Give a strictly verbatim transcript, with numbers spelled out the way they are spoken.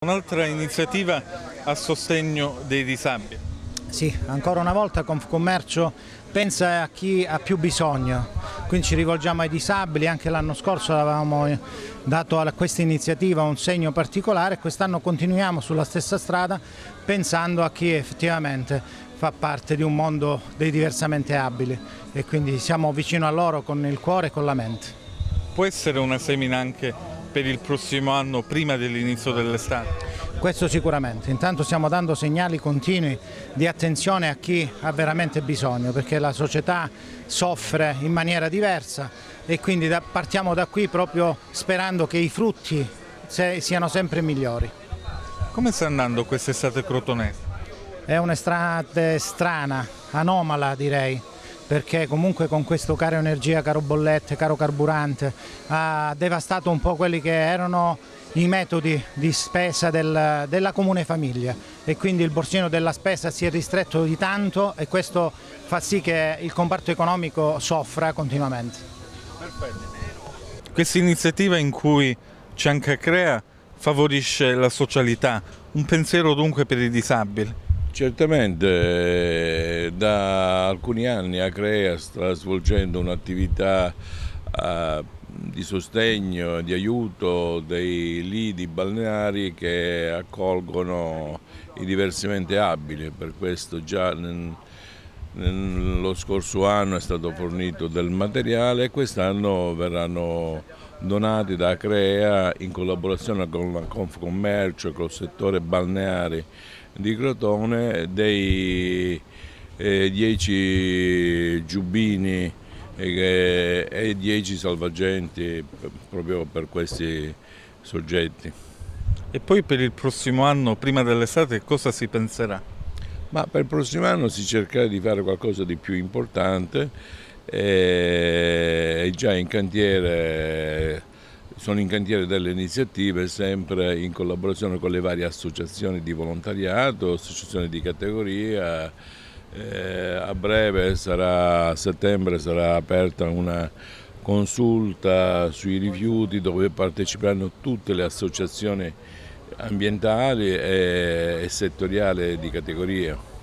Un'altra iniziativa a sostegno dei disabili. Sì, ancora una volta Confcommercio pensa a chi ha più bisogno, quindi ci rivolgiamo ai disabili. Anche l'anno scorso avevamo dato a questa iniziativa un segno particolare, quest'anno continuiamo sulla stessa strada pensando a chi effettivamente fa parte di un mondo dei diversamente abili e quindi siamo vicino a loro con il cuore e con la mente. Può essere una semina anche per il prossimo anno, prima dell'inizio dell'estate? Questo sicuramente, intanto stiamo dando segnali continui di attenzione a chi ha veramente bisogno, perché la società soffre in maniera diversa e quindi da, partiamo da qui proprio sperando che i frutti se, siano sempre migliori. Come sta andando quest'estate crotonese? È un'estate strana, anomala direi, perché comunque con questo caro energia, caro bollette, caro carburante ha devastato un po' quelli che erano i metodi di spesa del, della comune famiglia e quindi il borsino della spesa si è ristretto di tanto e questo fa sì che il comparto economico soffra continuamente. Perfetto. Questa iniziativa in cui c'è anche Acrea favorisce la socialità, un pensiero dunque per i disabili. Certamente, da alcuni anni Acrea sta svolgendo un'attività uh, di sostegno, di aiuto dei lidi balneari che accolgono i diversamente abili. Per questo già nel, nello scorso anno è stato fornito del materiale e quest'anno verranno donati da Acrea in collaborazione con la Confcommercio e col settore balneari di Crotone dei eh, dieci giubbini e dieci salvagenti proprio per questi soggetti. E poi per il prossimo anno, prima dell'estate, cosa si penserà? Ma per il prossimo anno si cercherà di fare qualcosa di più importante, è già in cantiere, sono in cantiere delle iniziative sempre in collaborazione con le varie associazioni di volontariato, associazioni di categoria. Eh, a breve, sarà, a settembre, sarà aperta una consulta sui rifiuti dove parteciperanno tutte le associazioni ambientali e, e settoriali di categoria.